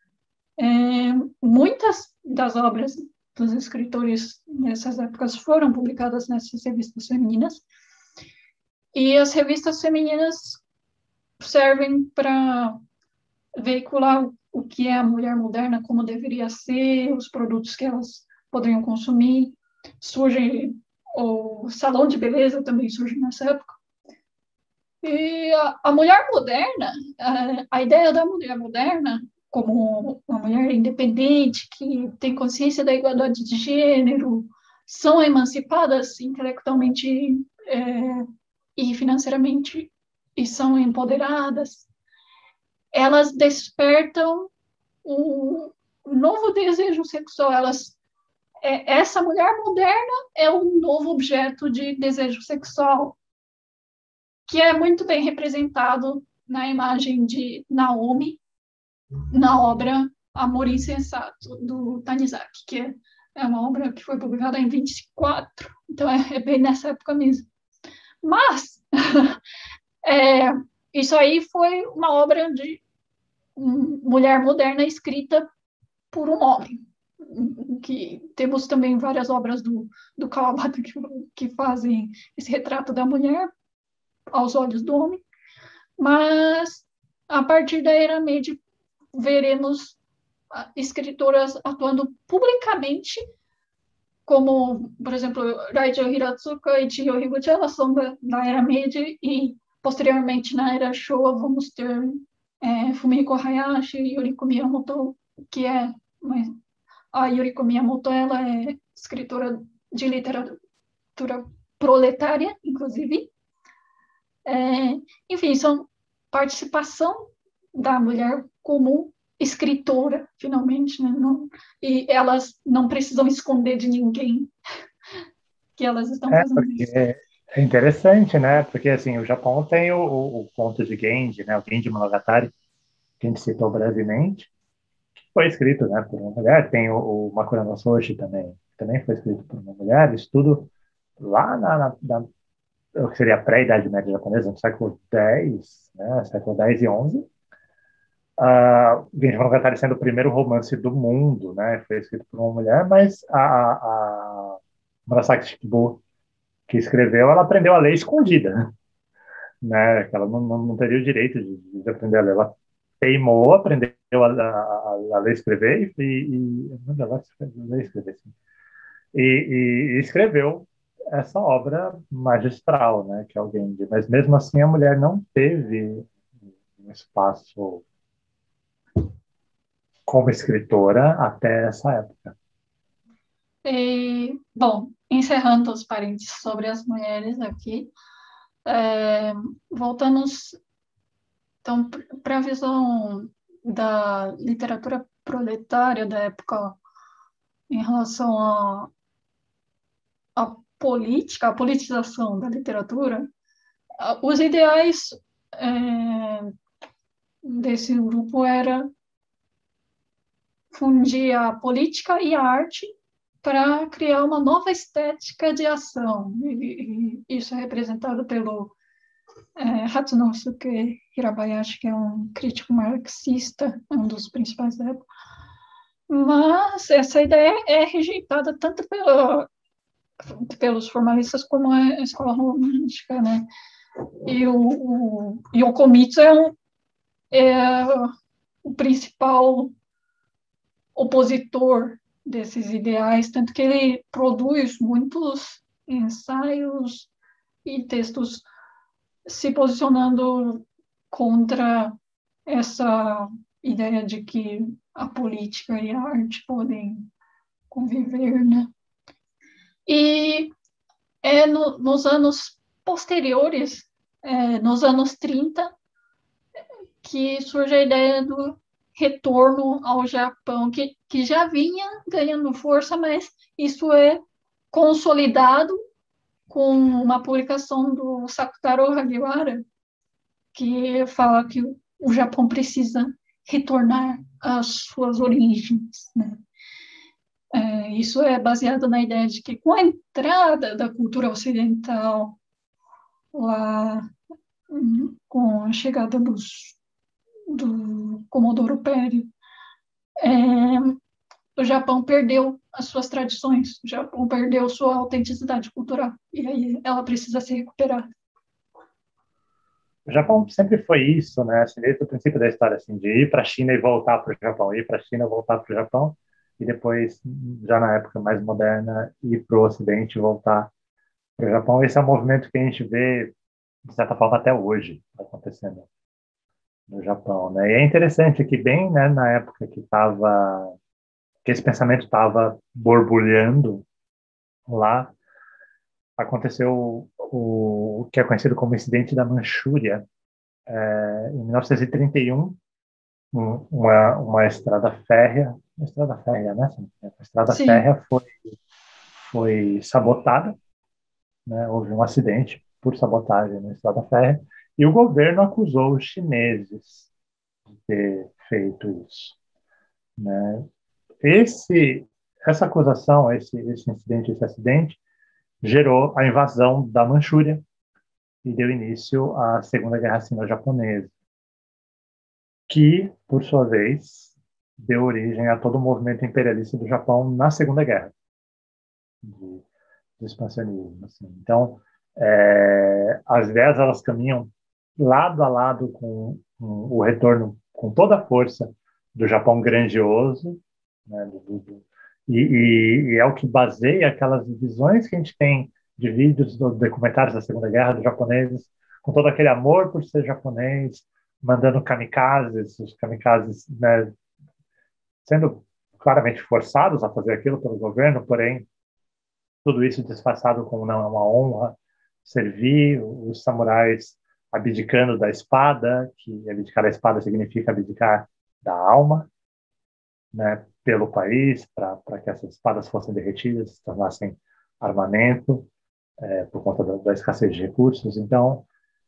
Muitas das obras dos escritores nessas épocas foram publicadas nessas revistas femininas, e as revistas femininas servem para veicular o que é a mulher moderna, como deveria ser, os produtos que elas poderiam consumir. Surge o salão de beleza, também surge nessa época. E a mulher moderna, a ideia da mulher moderna como uma mulher independente, que tem consciência da igualdade de gênero, são emancipadas intelectualmente e financeiramente, e são empoderadas, elas despertam um novo desejo sexual. Essa mulher moderna é um novo objeto de desejo sexual, que é muito bem representado na imagem de Naomi, na obra Amor Insensato, do Tanizaki, que é uma obra que foi publicada em 24, então é bem nessa época mesmo. Mas isso aí foi uma obra de mulher moderna escrita por um homem. Que temos também várias obras do Kawabata que fazem esse retrato da mulher aos olhos do homem, mas a partir da Era Meiji veremos escritoras atuando publicamente, como, por exemplo, Raijo Hiratsuka e Chiyo Higuchi, elas são da Era Meiji, e posteriormente na Era Showa vamos ter Fumiko Hayashi e Yuriko Miyamoto, que é a Yuriko Miyamoto, ela é escritora de literatura proletária, inclusive. Enfim, são participação da mulher como escritora, finalmente, né? E elas não precisam esconder de ninguém que elas estão fazendo isso. É interessante, né? Porque assim, o Japão tem o conto de Genji, né? O Genji Monogatari, que a gente citou brevemente, foi escrito, né, por uma mulher. Tem o Makura no Soshi também, que também foi escrito por uma mulher. Isso tudo lá o que seria a pré-Idade Média japonesa, no século X, né? Século X e XI. Genji Monogatari sendo o primeiro romance do mundo, né? Foi escrito por uma mulher, mas a Murasaki Shikibu, que escreveu, ela aprendeu a ler escondida, né? Que ela não teria o direito de aprender a ler. Ela teimou, aprendeu a ler e escrever ler e escrever, sim. E escreveu essa obra magistral, né? Que é o Genji. Mas mesmo assim a mulher não teve um espaço como escritora até essa época. E, bom, encerrando os parênteses sobre as mulheres aqui, voltamos então para a visão da literatura proletária da época em relação à política, à politização da literatura. Os ideais é, desse grupo era fundir a política e a arte para criar uma nova estética de ação. E isso é representado pelo Hatsunosuke Hirabayashi, que é um crítico marxista, um dos principais da época. Mas essa ideia é rejeitada tanto pelos formalistas como a escola romântica, né? E o Komitsu é o principal opositor desses ideais, tanto que ele produz muitos ensaios e textos se posicionando contra essa ideia de que a política e a arte podem conviver, né? E nos anos posteriores, nos anos 30, que surge a ideia do retorno ao Japão, que já vinha ganhando força, mas isso é consolidado com uma publicação do Sakutaro Hagiwara, que fala que o Japão precisa retornar às suas origens, né? Isso é baseado na ideia de que com a entrada da cultura ocidental lá com a chegada do Comodoro Perry, o Japão perdeu as suas tradições, o Japão perdeu sua autenticidade cultural, e aí ela precisa se recuperar. O Japão sempre foi isso, né? Assim, desde o princípio da história, assim, de ir para a China e voltar para o Japão, ir para a China e voltar para o Japão, e depois, já na época mais moderna, ir para o Ocidente e voltar para o Japão. Esse é um movimento que a gente vê, de certa forma, até hoje acontecendo no Japão, né? E é interessante que bem, né, na época que esse pensamento estava borbulhando lá, aconteceu o que é conhecido como incidente da Manchúria, em 1931, uma estrada férrea, né? A estrada Sim, férrea foi sabotada, né? Houve um acidente por sabotagem na estrada férrea e o governo acusou os chineses de ter feito isso, né? Esse, essa acusação, esse incidente, esse acidente, gerou a invasão da Manchúria e deu início à Segunda Guerra Sino-Japonesa, que, por sua vez, deu origem a todo o movimento imperialista do Japão na Segunda Guerra, de, de expansionismo. Assim. Então, as ideias elas caminham lado a lado com o retorno, com toda a força do Japão grandioso, né, e é o que baseia aquelas visões que a gente tem de vídeos, dos documentários da Segunda Guerra dos japoneses, com todo aquele amor por ser japonês, mandando kamikazes, os kamikazes, né, sendo claramente forçados a fazer aquilo pelo governo, porém, tudo isso disfarçado como não é uma honra, servir os samurais abdicando da espada, que abdicar da espada significa abdicar da alma, né, pelo país, para que essas espadas fossem derretidas, se tornassem armamento. por conta da escassez de recursos. Então,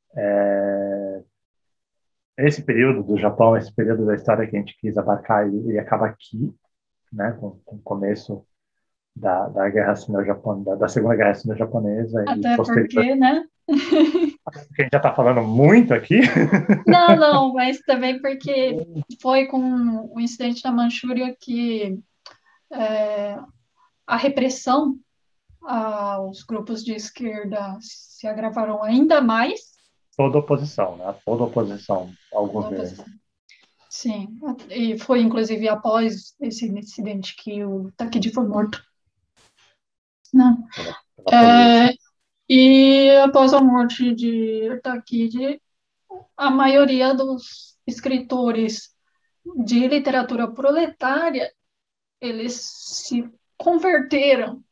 esse período do Japão, esse período da história que a gente quis abarcar, ele acaba aqui, né, com o começo da Guerra Sino-Japonesa, da Segunda Guerra Sino-Japonesa e Até posterior, porque, né? que a gente já está falando muito aqui. Não, não, mas também porque foi com o incidente da Manchúria que a repressão aos grupos de esquerda se agravaram ainda mais. Toda oposição, né? Toda oposição ao Da governo. oposição. Sim, e foi inclusive após esse incidente que o Takedi foi morto. Não. Pela polícia. E após a morte de Takedi, a maioria dos escritores de literatura proletária, eles se converteram.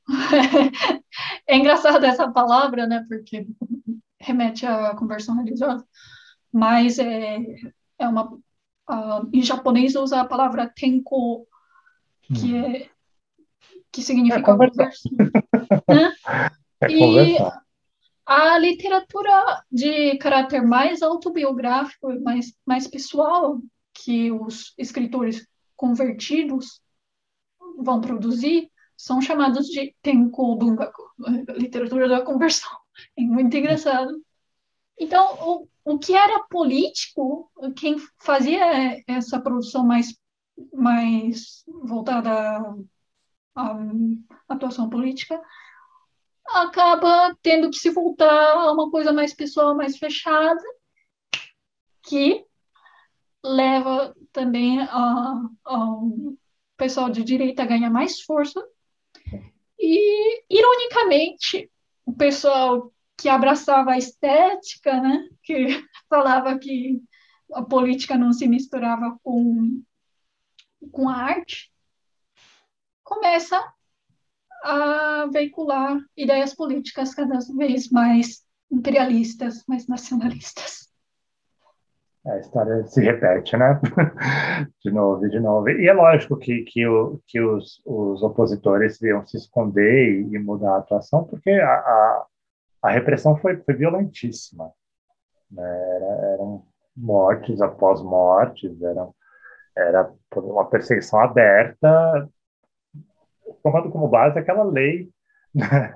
É engraçado essa palavra, né? Porque remete à conversão religiosa, mas é uma em japonês usa a palavra tenko, que que É significa conversão. conversão, né? É E conversão. a literatura de caráter mais autobiográfico, mais pessoal, que os escritores convertidos vão produzir, são chamados de Tenko Bungaku, literatura da conversão. É muito engraçado. Então, o que era político, quem fazia essa produção mais voltada à atuação política, acaba tendo que se voltar a uma coisa mais pessoal, mais fechada, que leva também ao pessoal de direita a ganhar mais força. E, ironicamente, o pessoal que abraçava a estética, né, que falava que a política não se misturava com a arte, começa a veicular ideias políticas cada vez mais imperialistas, mais nacionalistas. A história se repete, né? De novo e de novo. E é lógico que os opositores iam se esconder e mudar a atuação, porque a repressão foi violentíssima. Né? Eram mortes após mortes, era uma perseguição aberta, tomando como base aquela lei, né?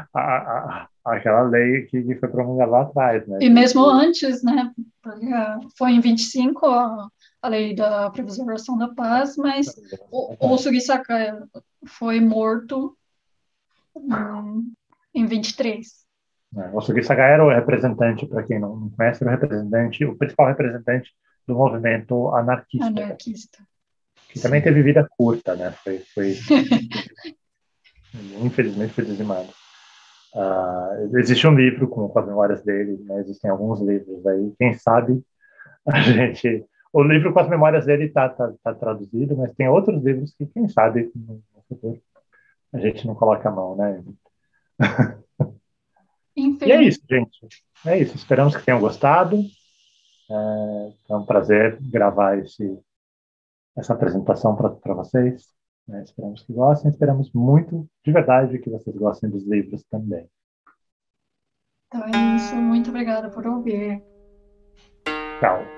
Aquela lei que foi promulgada lá atrás, né? E mesmo antes, né, foi em 25 a lei da preservação da paz, mas o Sugisaka foi morto em 23. O Sugi Sagai era o representante, para quem não conhece, era o principal representante do movimento anarquista, Anarquista. que também Sim. teve vida curta, né? Infelizmente foi dizimado. Existe um livro com as memórias dele, né? Existem alguns livros aí. Quem sabe a gente... O livro com as memórias dele tá traduzido, mas tem outros livros que, quem sabe, no futuro, a gente não coloca a mão, né? E é Enfim, isso, gente. É isso. Esperamos que tenham gostado. É um prazer gravar essa apresentação para vocês. Né? Esperamos que gostem. Esperamos muito, de verdade, que vocês gostem dos livros também. então é isso. Muito obrigada por ouvir. Tchau.